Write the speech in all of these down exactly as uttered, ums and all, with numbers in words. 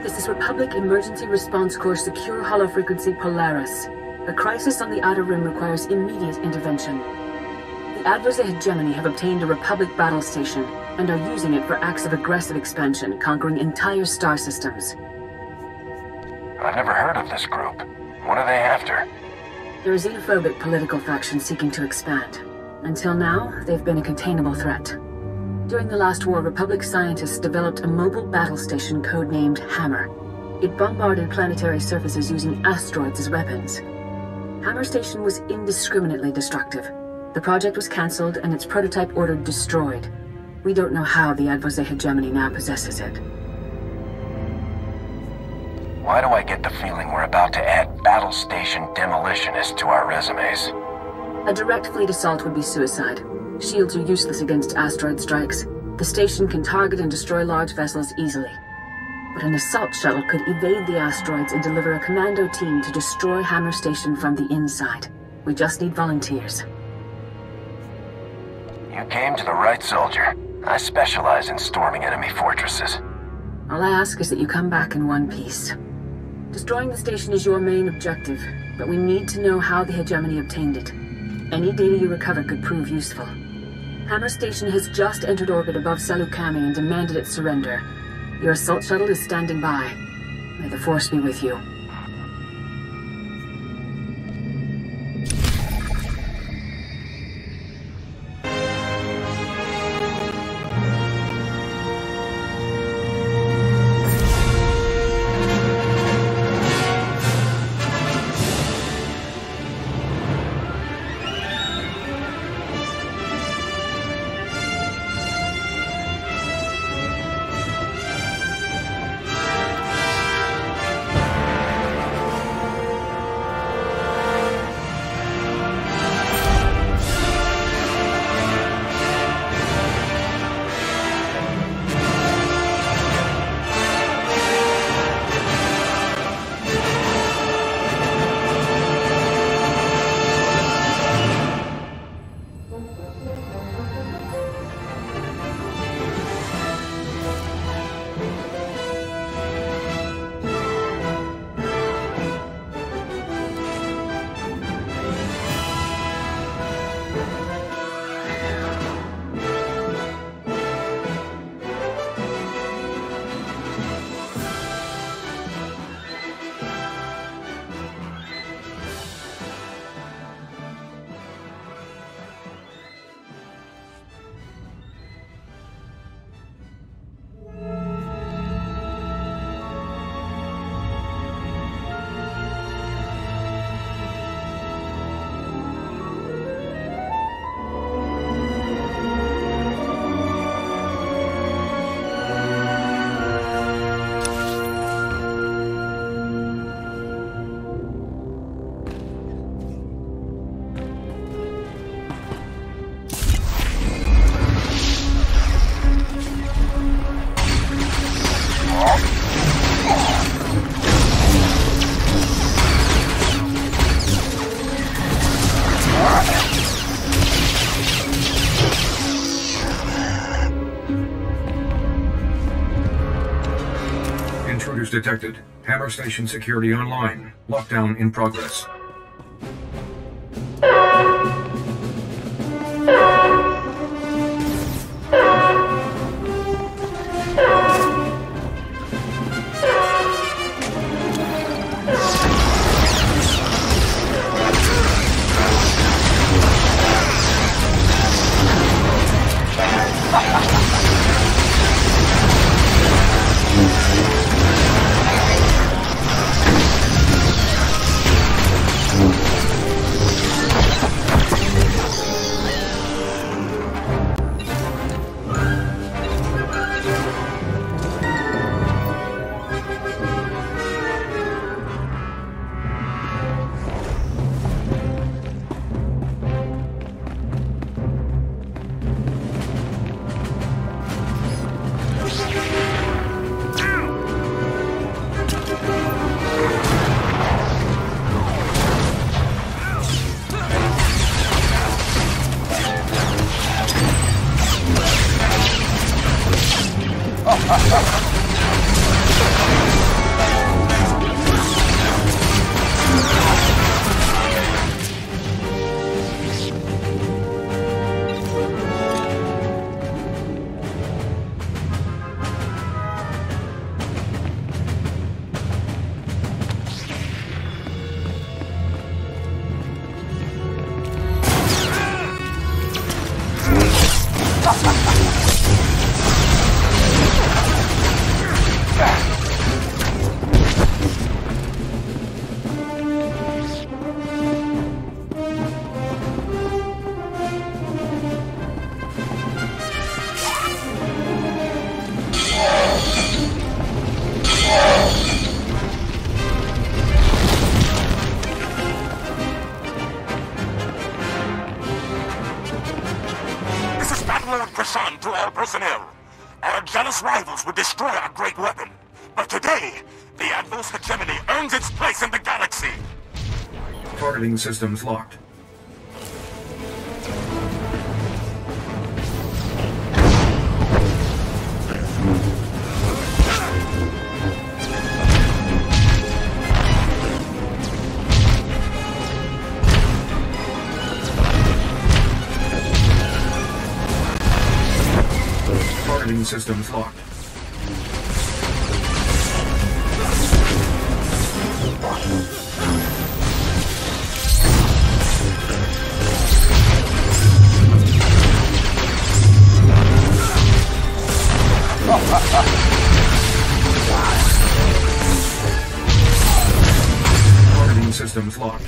This is Republic Emergency Response Corps Secure Hollow Frequency Polaris. A crisis on the Outer Rim requires immediate intervention. The Adversary Hegemony have obtained a Republic battle station and are using it for acts of aggressive expansion, conquering entire star systems. I've never heard of this group. What are they after? They're a xenophobic political faction seeking to expand. Until now, they've been a containable threat. During the last war, Republic scientists developed a mobile battle station codenamed Hammer. It bombarded planetary surfaces using asteroids as weapons. Hammer Station was indiscriminately destructive. The project was cancelled and its prototype ordered destroyed. We don't know how the Adversary Hegemony now possesses it. Why do I get the feeling we're about to add battle station demolitionists to our resumes? A direct fleet assault would be suicide. Shields are useless against asteroid strikes. The station can target and destroy large vessels easily. But an assault shuttle could evade the asteroids and deliver a commando team to destroy Hammer Station from the inside. We just need volunteers. You came to the right soldier. I specialize in storming enemy fortresses. All I ask is that you come back in one piece. Destroying the station is your main objective, but we need to know how the Hegemony obtained it. Any data you recover could prove useful. Hammer Station has just entered orbit above Salukami and demanded its surrender. Your assault shuttle is standing by. May the Force be with you. Detected. Hammer Station security online. Lockdown in progress. Prasan to all personnel. Our jealous rivals would destroy our great weapon. But today, the Advos hegemony earns its place in the galaxy. Targeting systems locked. Targeting systems locked. Targeting systems locked.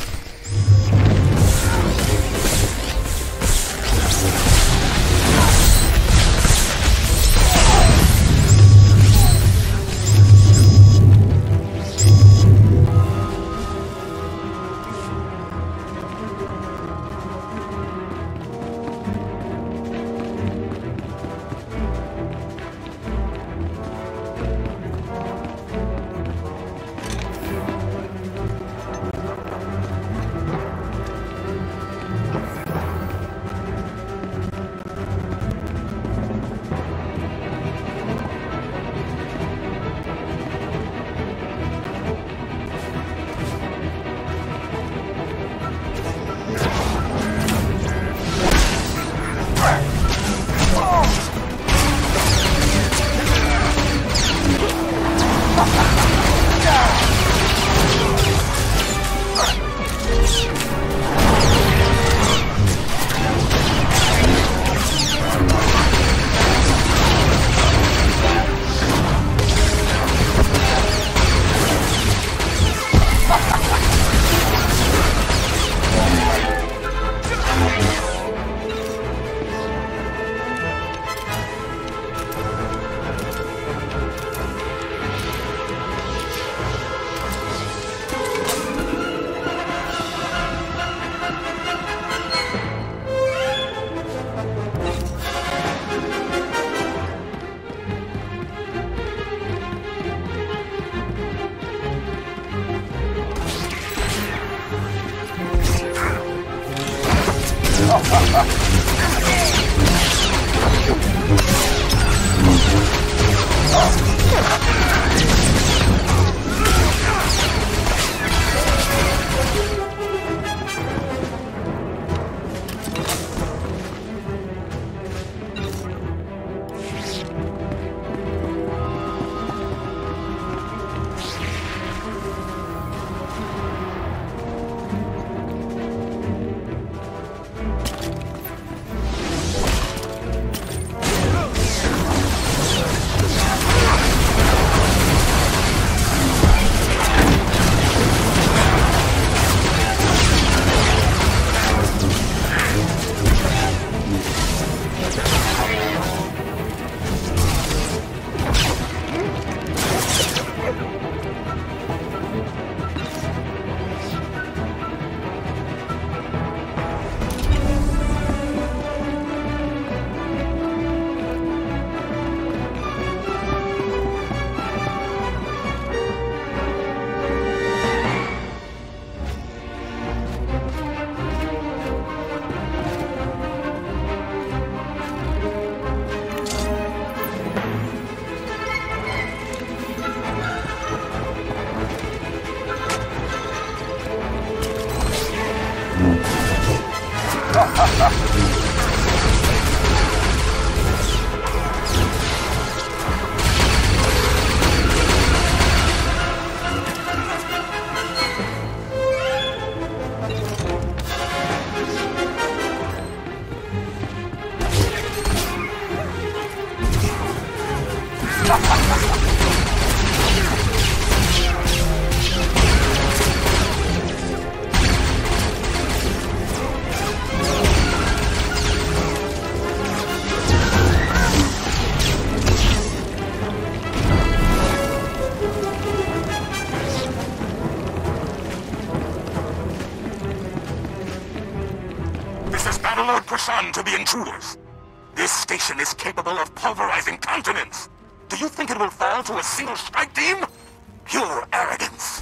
This is Battle Lord Prasan to the intruders. This station is capable of pulverizing continents. Do you think it will fall to a single strike team? Pure arrogance.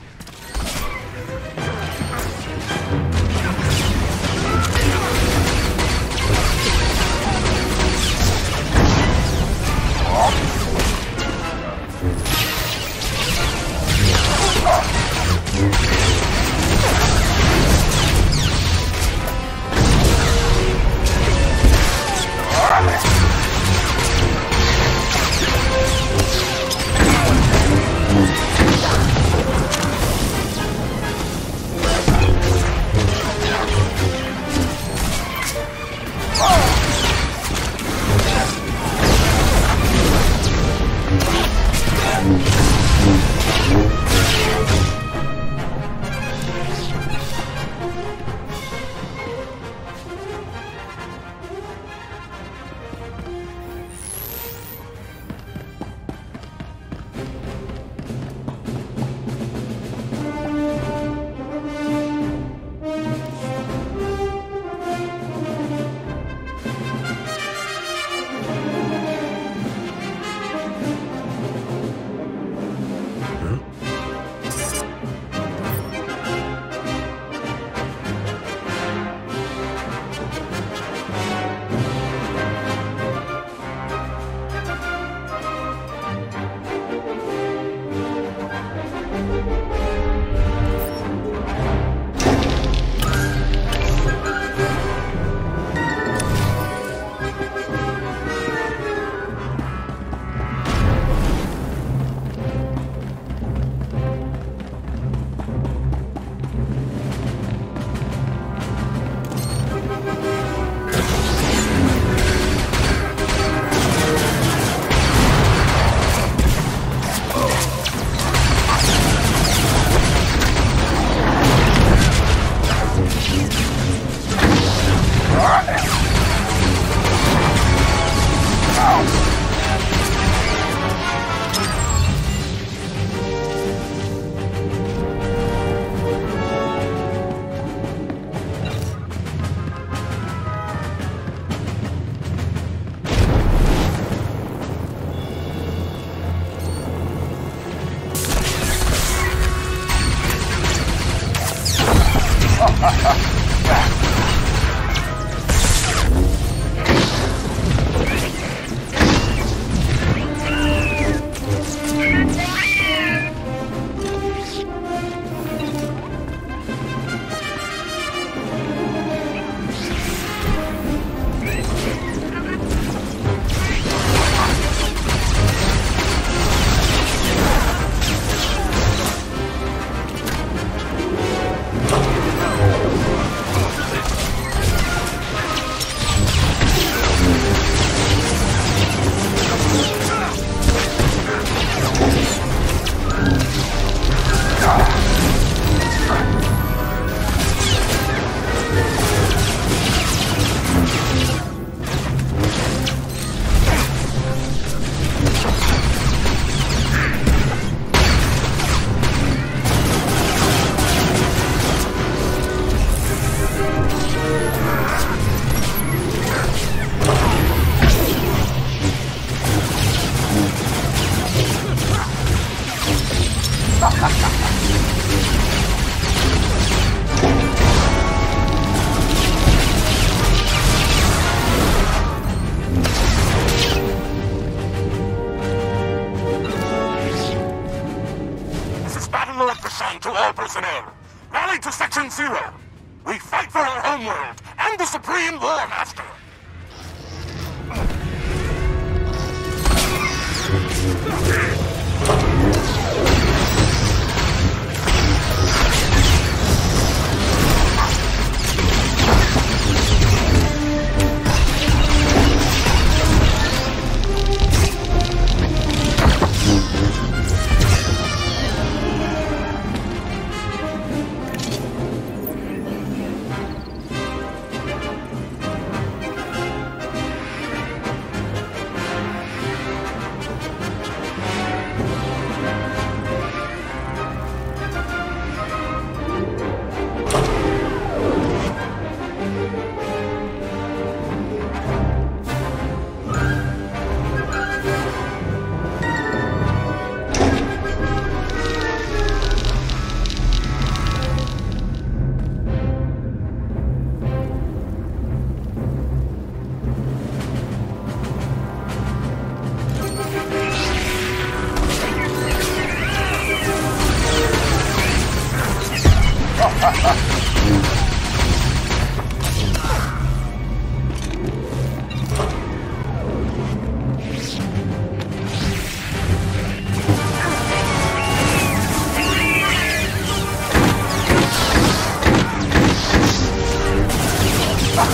To all personnel, rally to Section Zero. We fight for our homeworld and the Supreme War Master.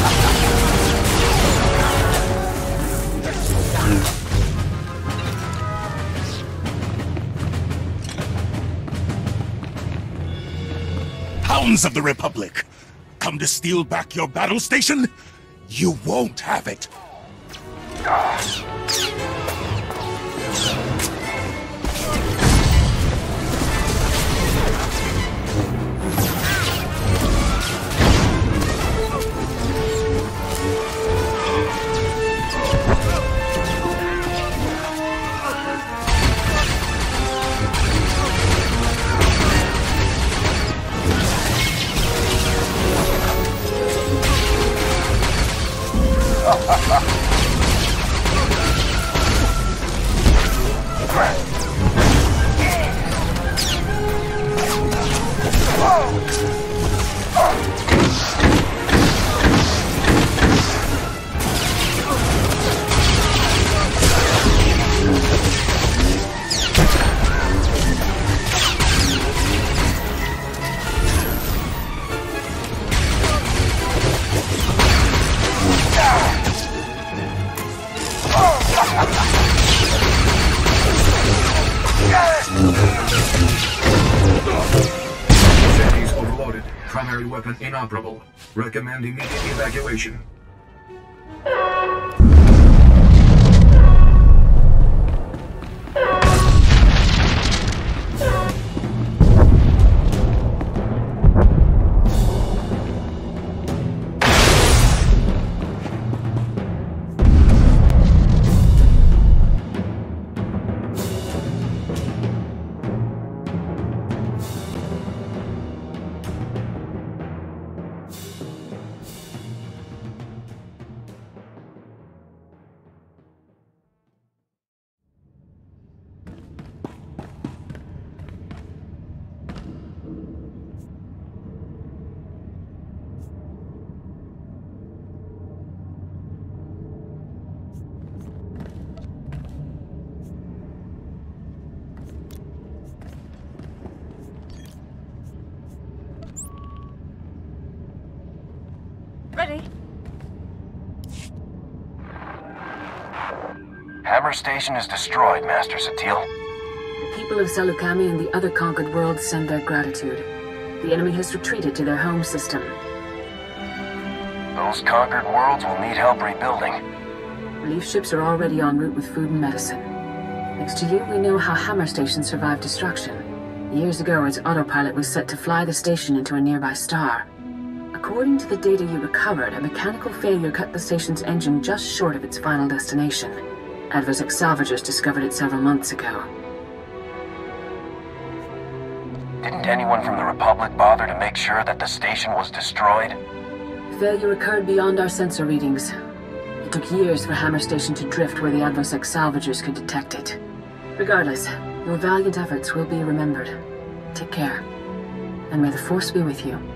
Hounds of the Republic! Come to steal back your battle station? You won't have it! Shanty's overloaded. Primary weapon inoperable. Recommend immediate evacuation. Ready? Hammer Station is destroyed, Master Satil. The people of Salukami and the other conquered worlds send their gratitude. The enemy has retreated to their home system. Those conquered worlds will need help rebuilding. Relief ships are already en route with food and medicine. Thanks to you, we know how Hammer Station survived destruction. Years ago, its autopilot was set to fly the station into a nearby star. According to the data you recovered, a mechanical failure cut the station's engine just short of its final destination. Adversec salvagers discovered it several months ago. Didn't anyone from the Republic bother to make sure that the station was destroyed? Failure occurred beyond our sensor readings. It took years for Hammer Station to drift where the Adversec salvagers could detect it. Regardless, your valiant efforts will be remembered. Take care, and may the Force be with you.